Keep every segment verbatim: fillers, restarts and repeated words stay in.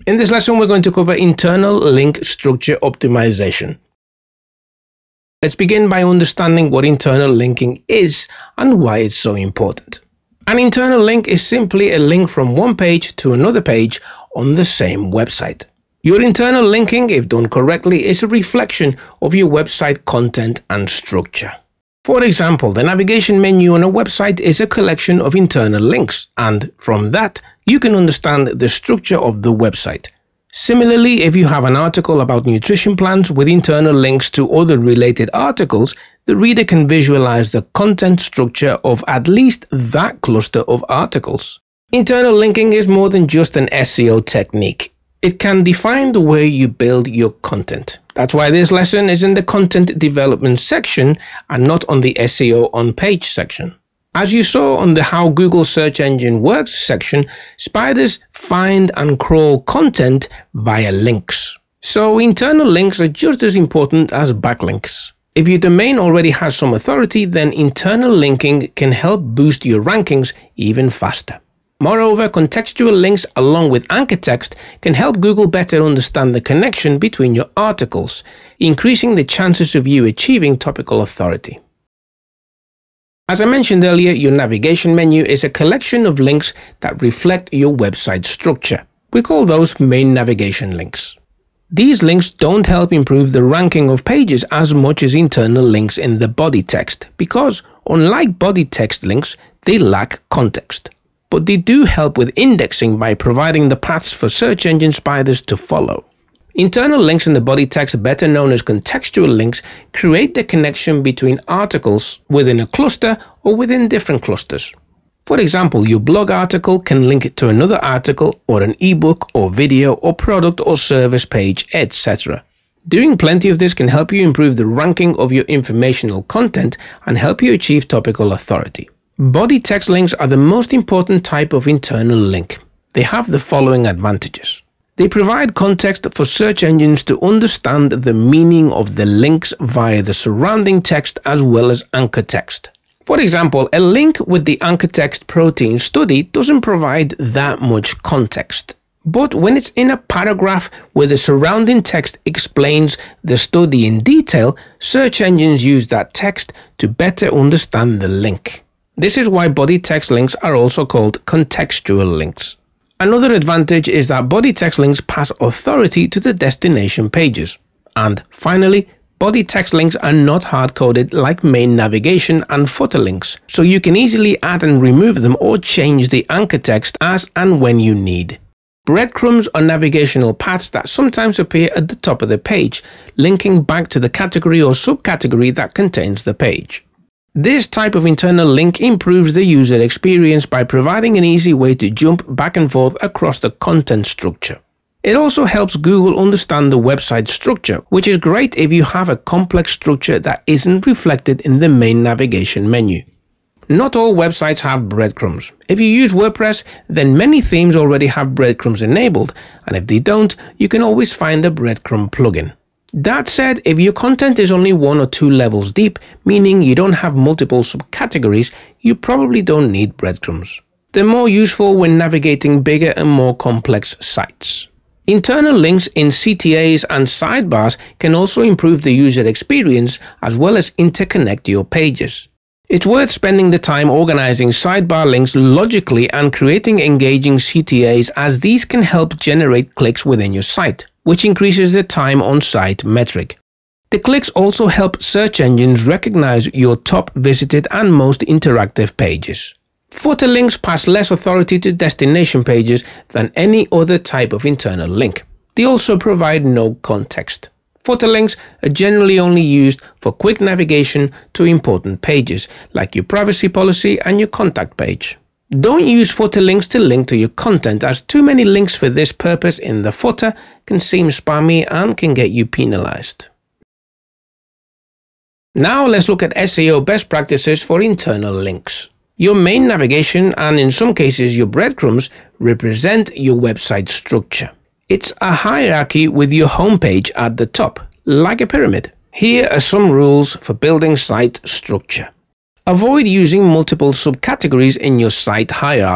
In this lesson, we're going to cover internal link structure optimization. Let's begin by understanding what internal linking is and why it's so important. An internal link is simply a link from one page to another page on the same website. Your internal linking, if done correctly, is a reflection of your website content and structure. For example, the navigation menu on a website is a collection of internal links, and from that, you can understand the structure of the website. Similarly, if you have an article about nutrition plans with internal links to other related articles, the reader can visualize the content structure of at least that cluster of articles. Internal linking is more than just an S E O technique. It can define the way you build your content. That's why this lesson is in the content development section and not on the S E O on page section. As you saw on the How Google Search Engine Works section, spiders find and crawl content via links. So internal links are just as important as backlinks. If your domain already has some authority, then internal linking can help boost your rankings even faster. Moreover, contextual links along with anchor text can help Google better understand the connection between your articles, increasing the chances of you achieving topical authority. As I mentioned earlier, your navigation menu is a collection of links that reflect your website structure. We call those main navigation links. These links don't help improve the ranking of pages as much as internal links in the body text because, unlike body text links, they lack context. But they do help with indexing by providing the paths for search engine spiders to follow. Internal links in the body text, better known as contextual links, create the connection between articles within a cluster or within different clusters. For example, your blog article can link to another article or an ebook or video or product or service page, et cetera. Doing plenty of this can help you improve the ranking of your informational content and help you achieve topical authority. Body text links are the most important type of internal link. They have the following advantages. They provide context for search engines to understand the meaning of the links via the surrounding text as well as anchor text. For example, a link with the anchor text protein study doesn't provide that much context. But when it's in a paragraph where the surrounding text explains the study in detail, search engines use that text to better understand the link. This is why body text links are also called contextual links. Another advantage is that body text links pass authority to the destination pages. And finally, body text links are not hard-coded like main navigation and footer links, so you can easily add and remove them or change the anchor text as and when you need. Breadcrumbs are navigational paths that sometimes appear at the top of the page, linking back to the category or subcategory that contains the page. This type of internal link improves the user experience by providing an easy way to jump back and forth across the content structure. It also helps Google understand the website structure, which is great if you have a complex structure that isn't reflected in the main navigation menu. Not all websites have breadcrumbs. If you use WordPress, then many themes already have breadcrumbs enabled, and if they don't, you can always find a breadcrumb plugin. That said, if your content is only one or two levels deep, meaning you don't have multiple subcategories, you probably don't need breadcrumbs. They're more useful when navigating bigger and more complex sites. Internal links in C T As and sidebars can also improve the user experience as well as interconnect your pages. It's worth spending the time organizing sidebar links logically and creating engaging C T As, as these can help generate clicks within your site, which increases the time on site metric. The clicks also help search engines recognize your top visited and most interactive pages. Footer links pass less authority to destination pages than any other type of internal link. They also provide no context. Footer links are generally only used for quick navigation to important pages, like your privacy policy and your contact page. Don't use footer links to link to your content, as too many links for this purpose in the footer can seem spammy and can get you penalized. Now let's look at S E O best practices for internal links. Your main navigation, and in some cases your breadcrumbs, represent your website structure. It's a hierarchy with your homepage at the top, like a pyramid. Here are some rules for building site structure. Avoid using multiple subcategories in your site hierarchy.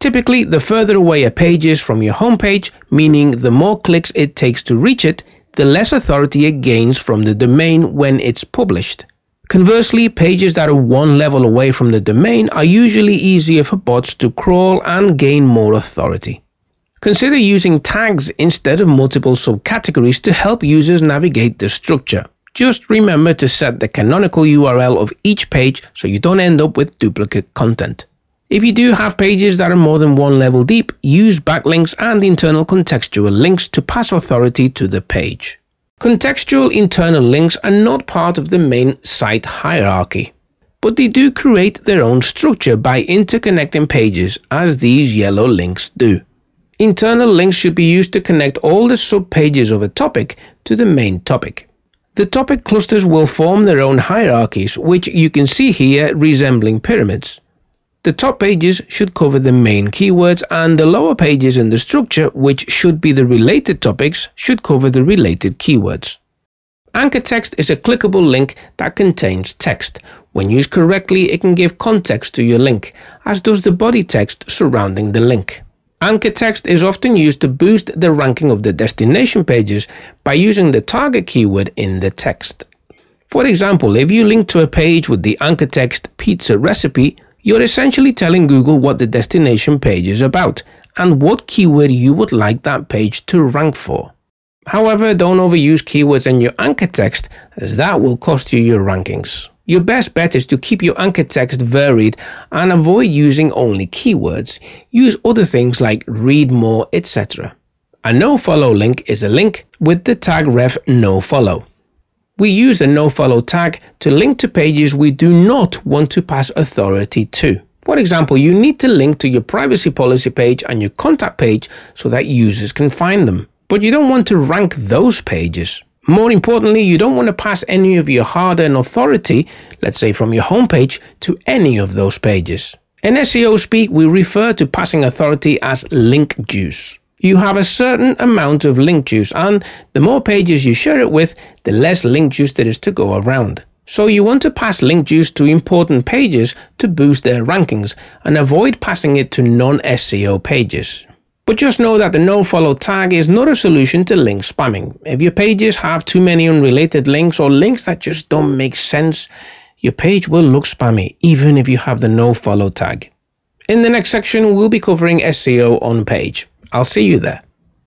Typically, the further away a page is from your homepage, meaning the more clicks it takes to reach it, the less authority it gains from the domain when it's published. Conversely, pages that are one level away from the domain are usually easier for bots to crawl and gain more authority. Consider using tags instead of multiple subcategories to help users navigate the structure. Just remember to set the canonical U R L of each page so you don't end up with duplicate content. If you do have pages that are more than one level deep, use backlinks and internal contextual links to pass authority to the page. Contextual internal links are not part of the main site hierarchy, but they do create their own structure by interconnecting pages, as these yellow links do. Internal links should be used to connect all the subpages of a topic to the main topic. The topic clusters will form their own hierarchies, which you can see here resembling pyramids. The top pages should cover the main keywords, and the lower pages in the structure, which should be the related topics, should cover the related keywords. Anchor text is a clickable link that contains text. When used correctly, it can give context to your link, as does the body text surrounding the link. Anchor text is often used to boost the ranking of the destination pages by using the target keyword in the text. For example, if you link to a page with the anchor text pizza recipe, you're essentially telling Google what the destination page is about and what keyword you would like that page to rank for. However, don't overuse keywords in your anchor text, as that will cost you your rankings. Your best bet is to keep your anchor text varied and avoid using only keywords. Use other things like read more, et cetera. A nofollow link is a link with the tag ref nofollow. We use the nofollow tag to link to pages we do not want to pass authority to. For example, you need to link to your privacy policy page and your contact page so that users can find them. But you don't want to rank those pages. More importantly, you don't want to pass any of your hard-earned authority, let's say from your homepage, to any of those pages. In S E O speak, we refer to passing authority as link juice. You have a certain amount of link juice, and the more pages you share it with, the less link juice there is to go around. So you want to pass link juice to important pages to boost their rankings, and avoid passing it to non-S E O pages. But just know that the nofollow tag is not a solution to link spamming. If your pages have too many unrelated links or links that just don't make sense, your page will look spammy, even if you have the nofollow tag. In the next section, we'll be covering S E O on page. I'll see you there.